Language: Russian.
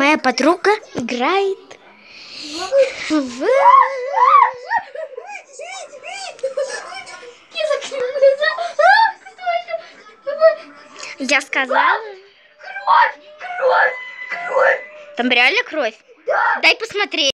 Моя подруга играет в... Я сказала... Кровь! Там реально кровь? Да. Дай посмотреть.